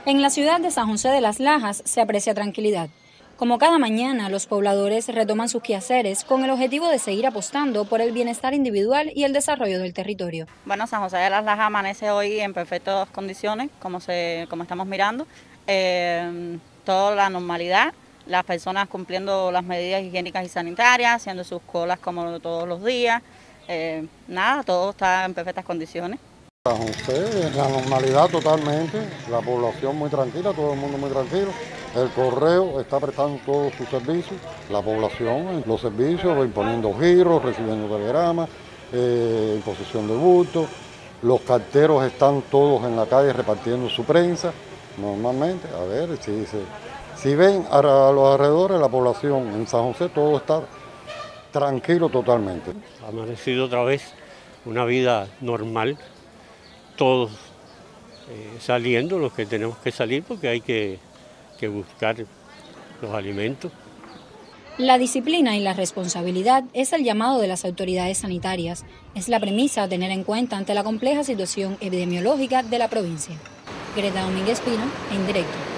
En la ciudad de San José de las Lajas se aprecia tranquilidad. Como cada mañana, los pobladores retoman sus quehaceres con el objetivo de seguir apostando por el bienestar individual y el desarrollo del territorio. Bueno, San José de las Lajas amanece hoy en perfectas condiciones, como estamos mirando. Toda la normalidad, las personas cumpliendo las medidas higiénicas y sanitarias, haciendo sus colas como todos los días. Todo está en perfectas condiciones. San José, en la normalidad totalmente, la población muy tranquila, todo el mundo muy tranquilo. El correo está prestando todos sus servicios, la población, los servicios, imponiendo giros, recibiendo telegramas, imposición de bultos. Los carteros están todos en la calle repartiendo su prensa, normalmente. A ver, si ven a los alrededores de la población en San José, todo está tranquilo totalmente. Ha amanecido otra vez una vida normal. Todos saliendo, los que tenemos que salir porque hay que buscar los alimentos. La disciplina y la responsabilidad es el llamado de las autoridades sanitarias. Es la premisa a tener en cuenta ante la compleja situación epidemiológica de la provincia. Greta Domínguez Pino, en directo.